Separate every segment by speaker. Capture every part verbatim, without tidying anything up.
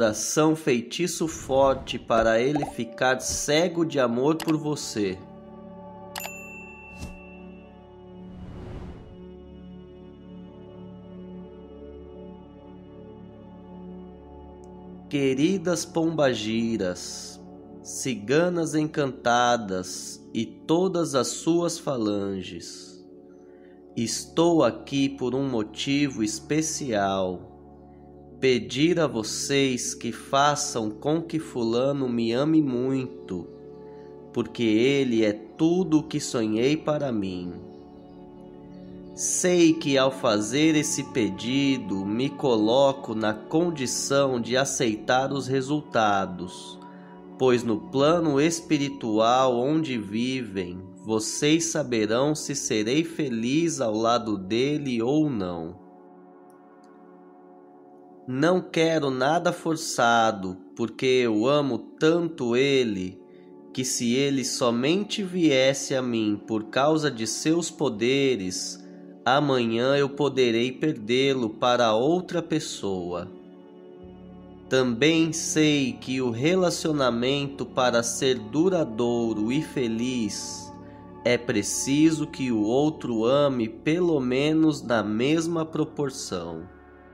Speaker 1: oração feitiço forte para ele ficar cego de amor por você. Queridas pombagiras, ciganas encantadas e todas as suas falanges, estou aqui por um motivo especial. Pedir a vocês que façam com que fulano me ame muito, porque ele é tudo o que sonhei para mim. Sei que ao fazer esse pedido me coloco na condição de aceitar os resultados, pois no plano espiritual onde vivem, vocês saberão se serei feliz ao lado dele ou não. Não quero nada forçado, porque eu amo tanto ele, que se ele somente viesse a mim por causa de seus poderes, amanhã eu poderei perdê-lo para outra pessoa. Também sei que o relacionamento, para ser duradouro e feliz, é preciso que o outro ame pelo menos na mesma proporção.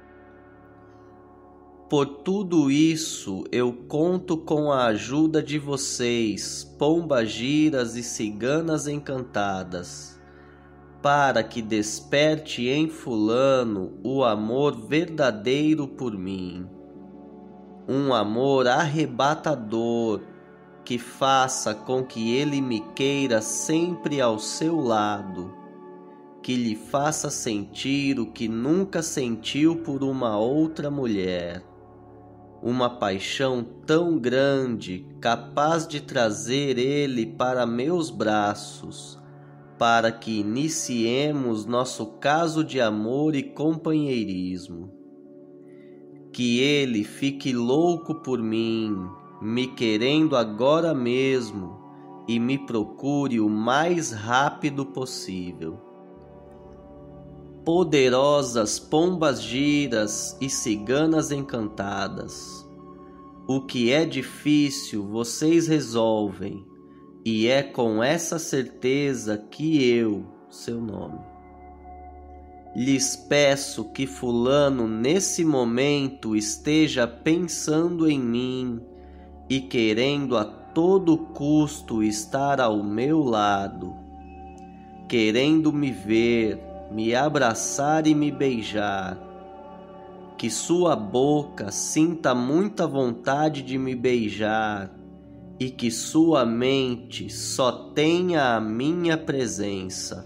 Speaker 1: Por tudo isso, eu conto com a ajuda de vocês, pombagiras e ciganas encantadas, para que desperte em fulano o amor verdadeiro por mim. Um amor arrebatador, que faça com que ele me queira sempre ao seu lado, que lhe faça sentir o que nunca sentiu por uma outra mulher. Uma paixão tão grande, capaz de trazer ele para meus braços, para que iniciemos nosso caso de amor e companheirismo. Que ele fique louco por mim, me querendo agora mesmo, e me procure o mais rápido possível. Poderosas pombas giras e ciganas encantadas, o que é difícil vocês resolvem, e é com essa certeza que eu, seu nome, lhes peço que fulano nesse momento esteja pensando em mim e querendo a todo custo estar ao meu lado, querendo me ver, me abraçar e me beijar, que sua boca sinta muita vontade de me beijar e que sua mente só tenha a minha presença.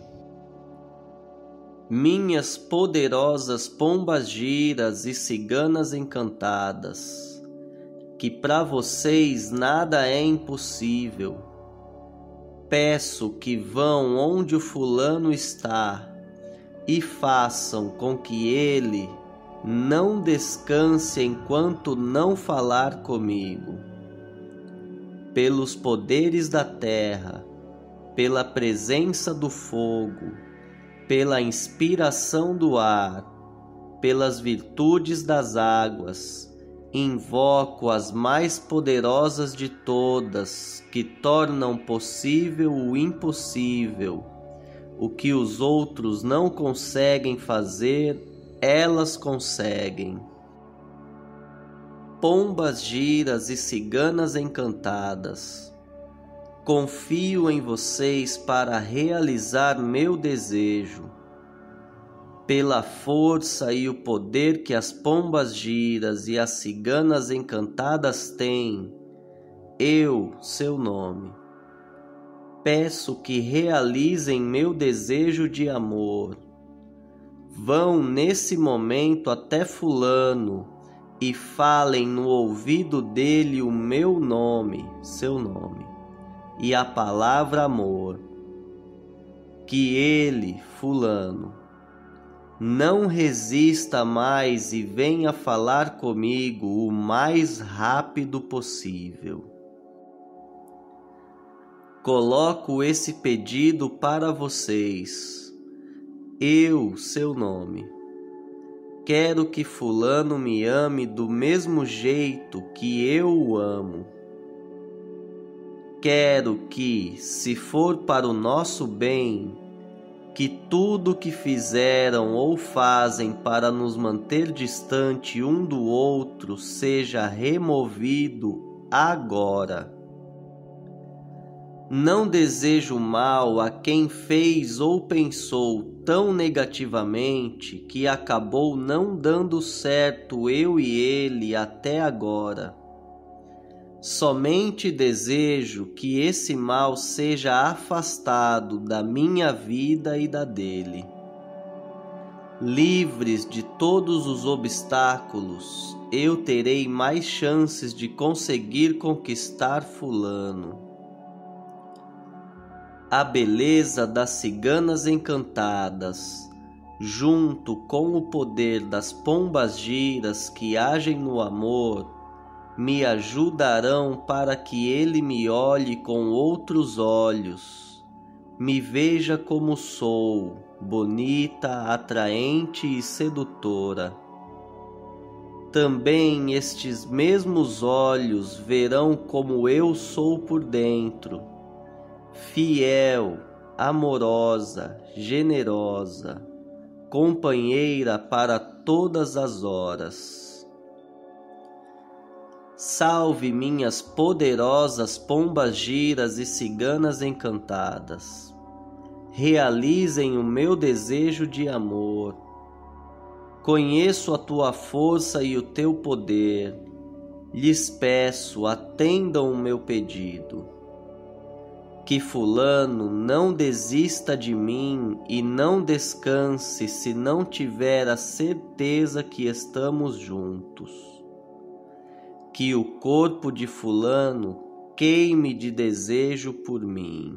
Speaker 1: Minhas poderosas pombas giras e ciganas encantadas, que para vocês nada é impossível, peço que vão onde o fulano está e façam com que ele não descanse enquanto não falar comigo. Pelos poderes da terra, pela presença do fogo, pela inspiração do ar, pelas virtudes das águas, invoco as mais poderosas de todas, que tornam possível o impossível. O que os outros não conseguem fazer, elas conseguem. Pombas giras e ciganas encantadas, confio em vocês para realizar meu desejo. Pela força e o poder que as pombas giras e as ciganas encantadas têm, eu, seu nome, peço que realizem meu desejo de amor. Vão nesse momento até fulano e falem no ouvido dele o meu nome, seu nome, e a palavra amor. Que ele, fulano, não resista mais e venha falar comigo o mais rápido possível. Coloco esse pedido para vocês, eu, seu nome, quero que fulano me ame do mesmo jeito que eu o amo. Quero que, se for para o nosso bem, que tudo que fizeram ou fazem para nos manter distante um do outro seja removido agora. Não desejo mal a quem fez ou pensou tão negativamente que acabou não dando certo eu e ele até agora. Somente desejo que esse mal seja afastado da minha vida e da dele. Livres de todos os obstáculos, eu terei mais chances de conseguir conquistar fulano. A beleza das ciganas encantadas, junto com o poder das pombas giras que agem no amor, me ajudarão para que ele me olhe com outros olhos, me veja como sou, bonita, atraente e sedutora. Também estes mesmos olhos verão como eu sou por dentro, fiel, amorosa, generosa, companheira para todas as horas. Salve minhas poderosas pombas giras e ciganas encantadas. Realizem o meu desejo de amor. Conheço a tua força e o teu poder. Lhes peço, atendam o meu pedido. Que fulano não desista de mim e não descanse se não tiver a certeza que estamos juntos. Que o corpo de fulano queime de desejo por mim.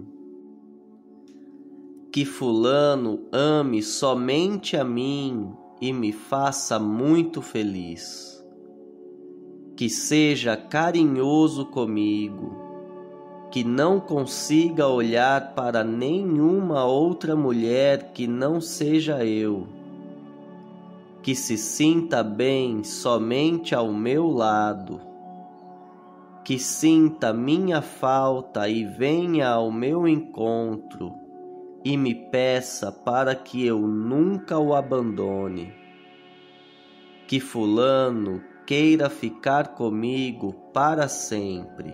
Speaker 1: Que fulano ame somente a mim e me faça muito feliz. Que seja carinhoso comigo, que não consiga olhar para nenhuma outra mulher que não seja eu. Que se sinta bem somente ao meu lado. Que sinta minha falta e venha ao meu encontro e me peça para que eu nunca o abandone. Que fulano queira ficar comigo para sempre.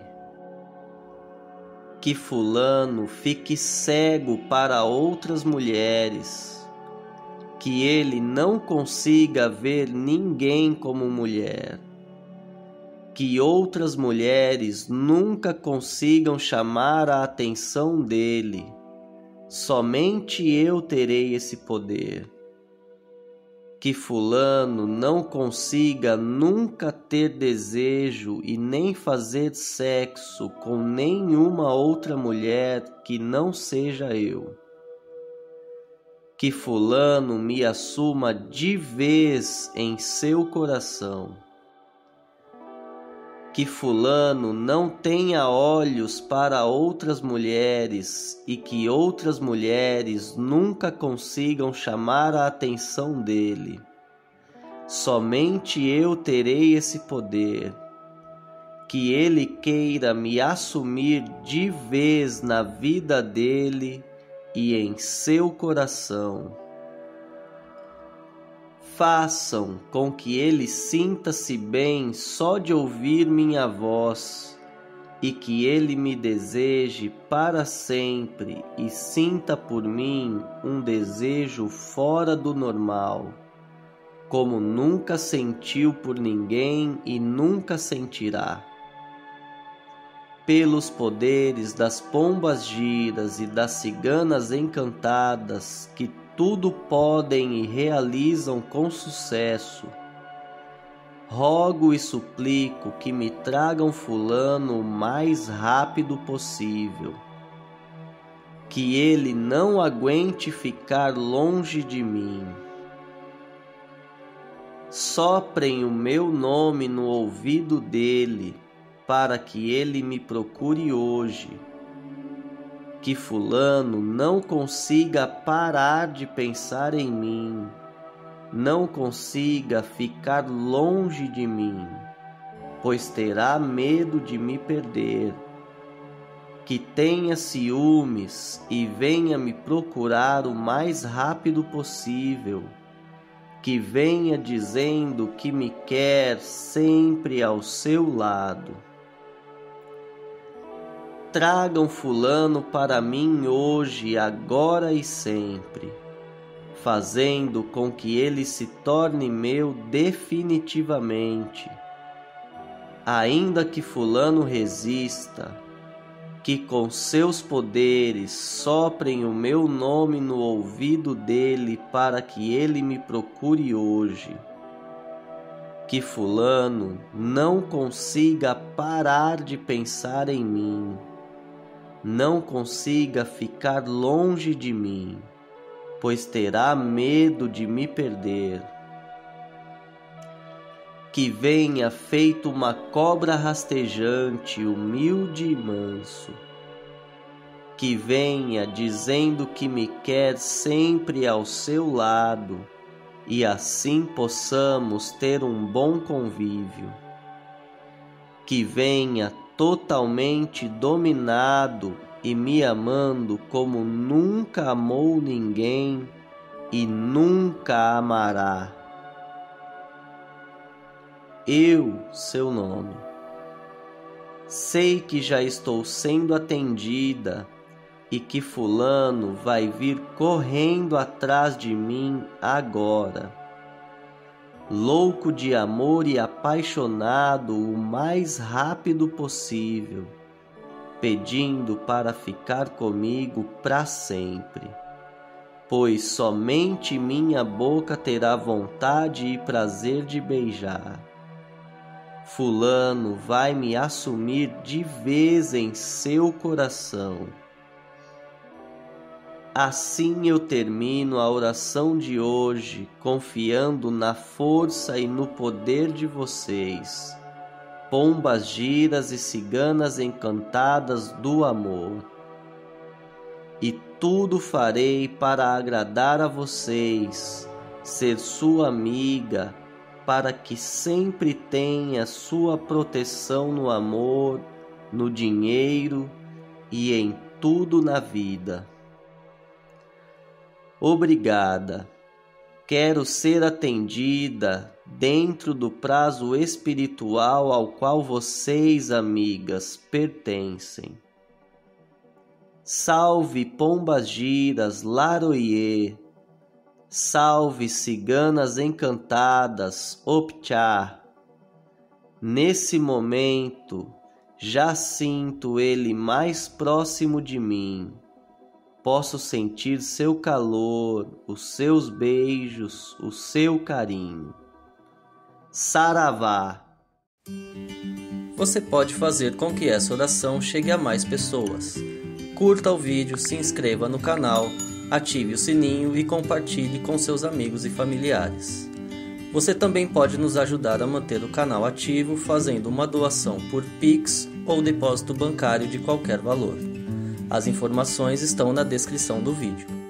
Speaker 1: Que fulano fique cego para outras mulheres. Que ele não consiga ver ninguém como mulher. Que outras mulheres nunca consigam chamar a atenção dele. Somente eu terei esse poder. Que fulano não consiga nunca ter desejo e nem fazer sexo com nenhuma outra mulher que não seja eu. Que fulano me assuma de vez em seu coração. Que fulano não tenha olhos para outras mulheres e que outras mulheres nunca consigam chamar a atenção dele. Somente eu terei esse poder. Que ele queira me assumir de vez na vida dele e em seu coração. Façam com que ele sinta-se bem só de ouvir minha voz e que ele me deseje para sempre e sinta por mim um desejo fora do normal, como nunca sentiu por ninguém e nunca sentirá. Pelos poderes das pombas giras e das ciganas encantadas que tudo podem e realizam com sucesso, rogo e suplico que me tragam fulano o mais rápido possível, que ele não aguente ficar longe de mim. Soprem o meu nome no ouvido dele, para que ele me procure hoje. Que fulano não consiga parar de pensar em mim, não consiga ficar longe de mim, pois terá medo de me perder. Que tenha ciúmes e venha me procurar o mais rápido possível. Que venha dizendo que me quer sempre ao seu lado. Tragam fulano para mim hoje, agora e sempre, fazendo com que ele se torne meu definitivamente. Ainda que fulano resista, que com seus poderes soprem o meu nome no ouvido dele para que ele me procure hoje. Que fulano não consiga parar de pensar em mim, não consiga ficar longe de mim, pois terá medo de me perder. Que venha feito uma cobra rastejante, humilde e manso. Que venha dizendo que me quer sempre ao seu lado, e assim possamos ter um bom convívio. Que venha totalmente dominado e me amando como nunca amou ninguém e nunca amará. Eu, seu nome. Sei que já estou sendo atendida e que fulano vai vir correndo atrás de mim agora. Louco de amor e apaixonado o mais rápido possível, pedindo para ficar comigo para sempre, pois somente minha boca terá vontade e prazer de beijar. Fulano vai me assumir de vez em seu coração. Assim eu termino a oração de hoje, confiando na força e no poder de vocês, pombas giras e ciganas encantadas do amor. E tudo farei para agradar a vocês, ser sua amiga, para que sempre tenha sua proteção no amor, no dinheiro e em tudo na vida. Obrigada. Quero ser atendida dentro do prazo espiritual ao qual vocês, amigas, pertencem. Salve pombas giras, laroie. Salve ciganas encantadas, optchá. Nesse momento, já sinto ele mais próximo de mim. Posso sentir seu calor, os seus beijos, o seu carinho. Saravá! Você pode fazer com que essa oração chegue a mais pessoas. Curta o vídeo, se inscreva no canal, ative o sininho e compartilhe com seus amigos e familiares. Você também pode nos ajudar a manter o canal ativo fazendo uma doação por Pix ou depósito bancário de qualquer valor. As informações estão na descrição do vídeo.